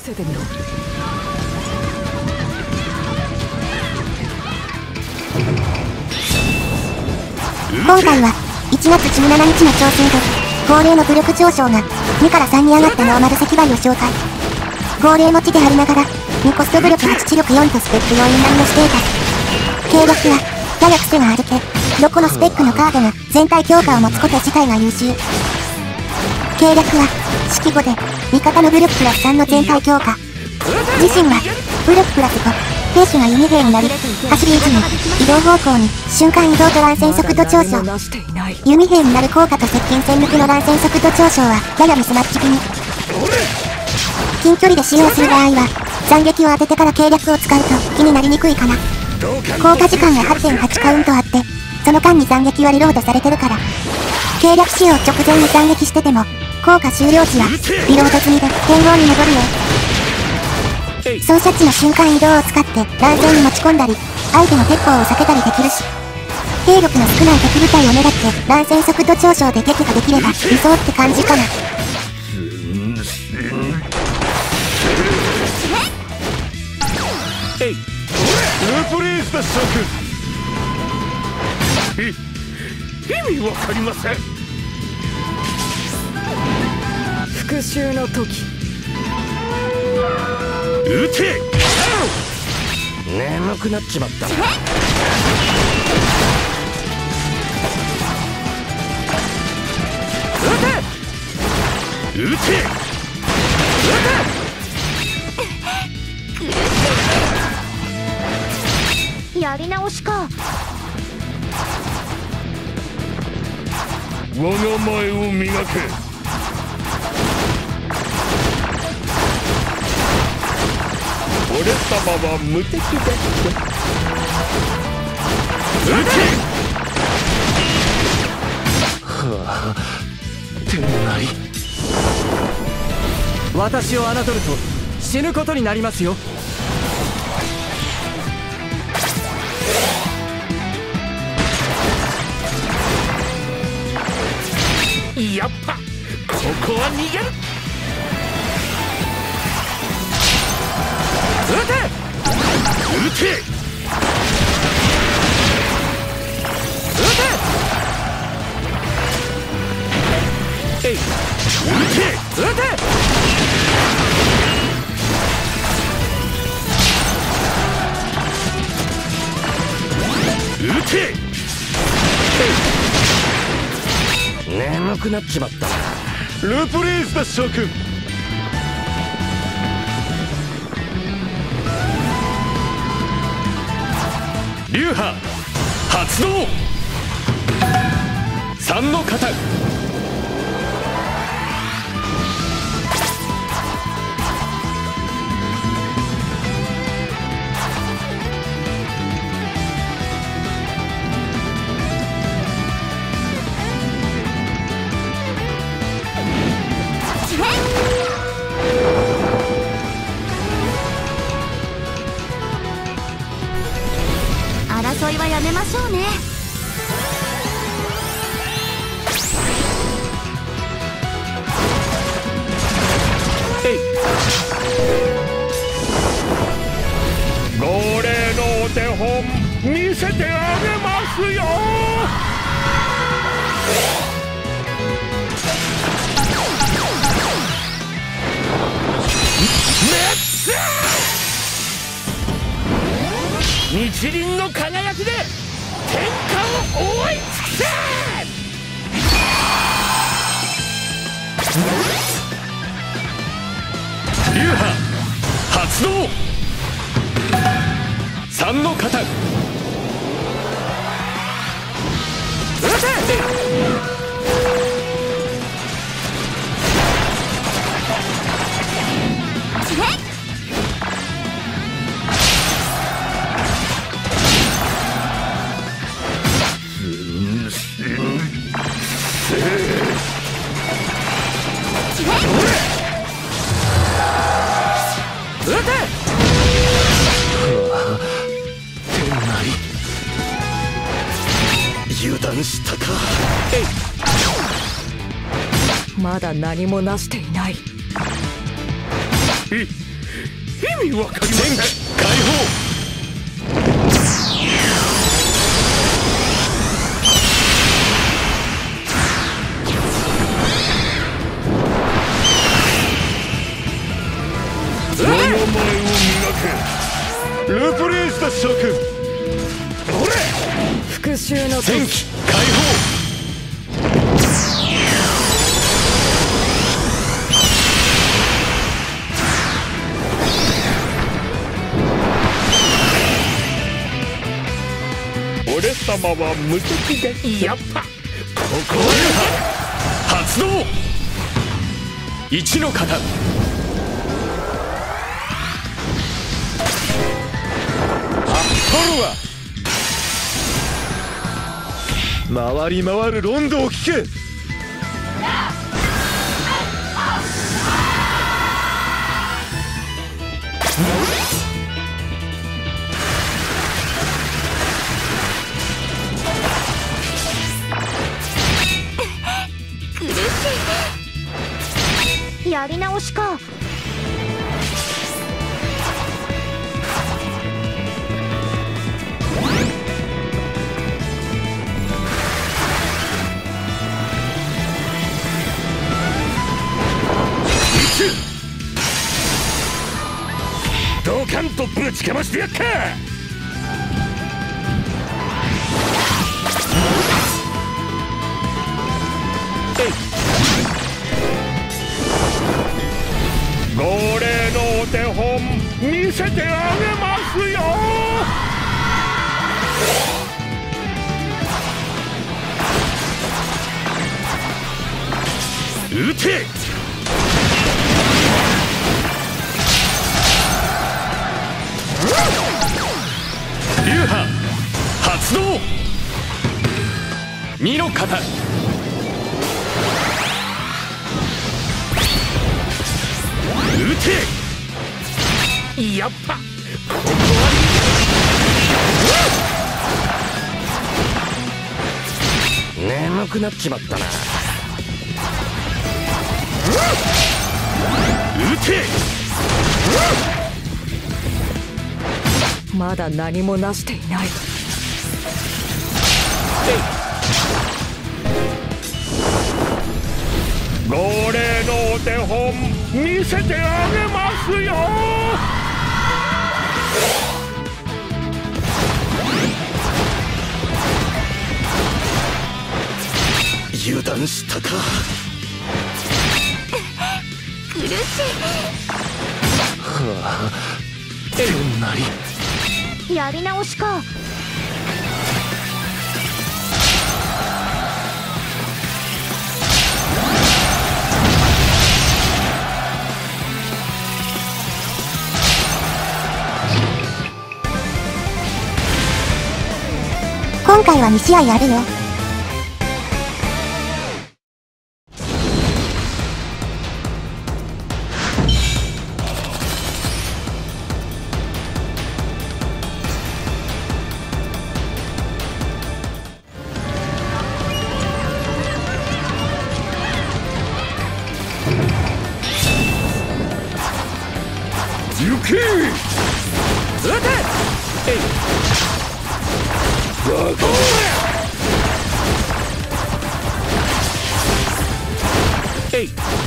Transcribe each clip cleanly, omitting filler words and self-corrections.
せてみろ。 今回は1月17日の調整で号令の武力上昇が2から3に上がったノーマル石灰を紹介。号令持ちでありながら2コスト武力8知力4とスペック要因並みのステータス。計略はやや癖があるけどこのスペックのカードが全体強化を持つこと自体が優秀。計略は式5で味方の武力プラス3の全体強化。自身は武力プラス5、兵士が弓兵になり走り位置に移動方向に瞬間移動と乱戦速度上昇。弓兵になる効果と接近戦抜きの乱戦速度上昇はややミスマッチ気味。近距離で使用する場合は斬撃を当ててから計略を使うと気になりにくいかな。効果時間が 8.8 カウントあってその間に斬撃はリロードされてるから計略使用直前に斬撃してても効果終了時はリロード済みで剣豪に戻るよ。操作値の瞬間移動を使って乱戦に持ち込んだり相手の鉄砲を避けたりできるし兵力の少ない敵部隊を狙って乱戦速度上昇で撃破できれば理想って感じかな。 ループレイスだ諸君。意味わかりません。 復讐の時撃て。眠くなっちまったな。撃て撃てやり直しか。 我が前を磨け。俺様は無敵だって。撃て。はあ、天内。 私を侮ると死ぬことになりますよ。 やっぱここは逃げる。撃て撃て撃てえい撃て撃て撃てえい眠くなっちまったな。ループレイスだ諸君。流派発動。3の型。 争いはやめましょうね。 号令のお手本見せてあげますよ。日輪の輝きで天下を覆い尽くせ。流派発動。3の型。撃て。油断したか。 まだ何もなしていない。 意味わかりません。 前期解放。 その前を磨け。 ルプレイスだ諸君。 ほれ復讐の前期解放。 俺様は無敵です。やっぱここは発動。一の型。回り回るロンドを聞け。 やり直しか。 ドカンとぶちかましてやっか。号令のお手本見せてあげますよ。 撃て。流派発動。二の型。撃て。 やっぱここは眠くなっちまったな。撃て。 まだ何もなしていない。 号令のお手本見せてあげますよ。 油断したか。 苦しい。 はあ、えんなり。 やり直しか。 今回は2試合あるよ。 行け。 撃て。 バカ。 えい。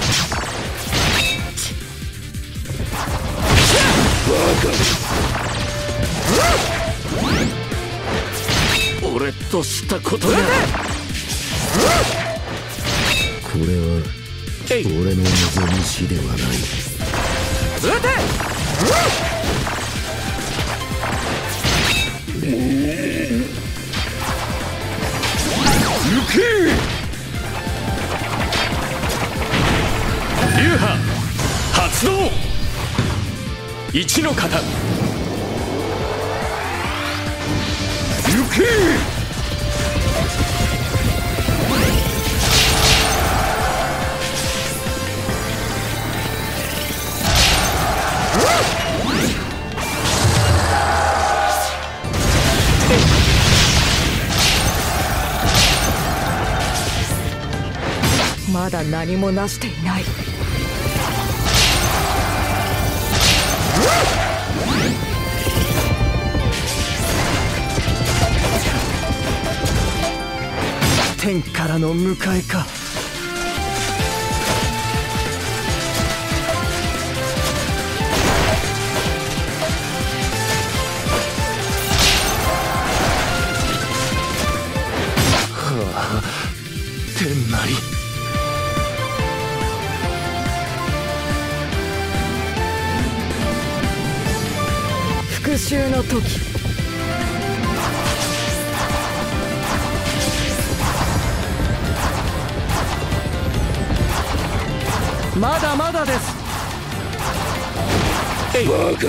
俺としたことが。 これは俺の望みしではない。 撃て。 行け。 流派発動。一の型。 行け。 まだ何もなしていない。 天からの迎えか。はあ、天なり。 復讐の時。まだまだです。 バカ。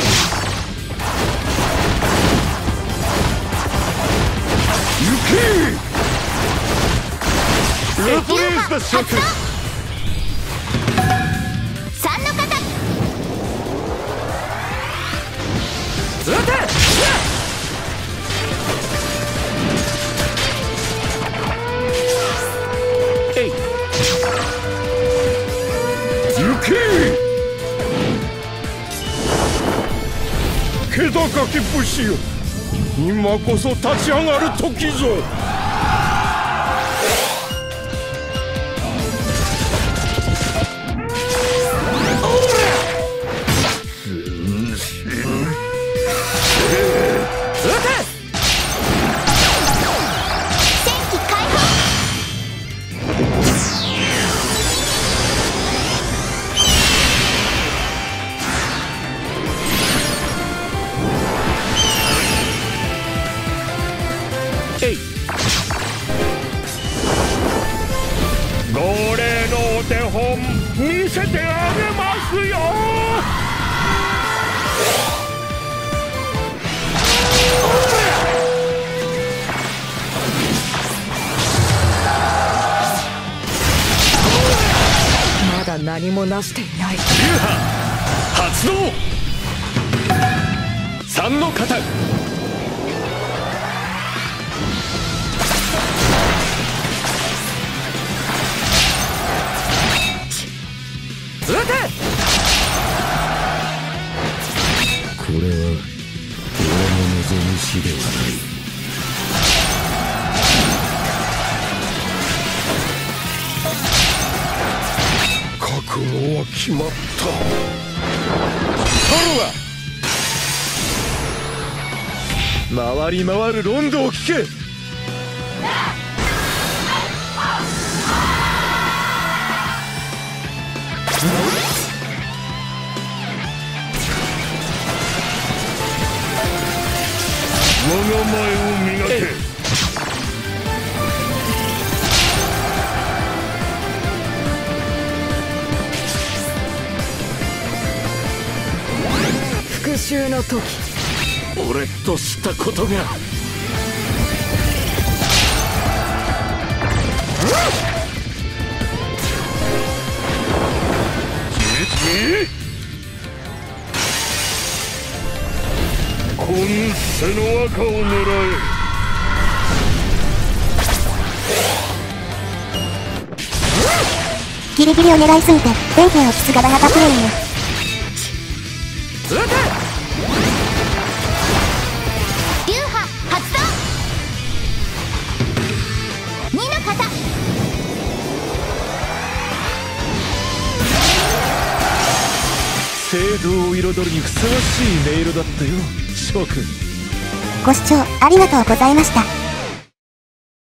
行け。レプレイスだシャク。 3の方。 撃て。 えい。行け。気高き武士よ、今こそ立ち上がる時ぞ。号令のお手本見せてあげますよ。 まだ何もなしていない。 流派発動。3の型。 撃て。 これは俺の望む死ではない。覚悟は決まった。タロは回り回るロンドを聞け。我が前を磨け。 復讐の時。 俺としたことが。今世の赤を狙え。 ギリギリを狙いすぎて弁慶をキスガバナバプレイン。 撃て。 流派発動。2の方。 聖堂を彩るにふさわしい音色だったよ、翔くん。 ご視聴ありがとうございました。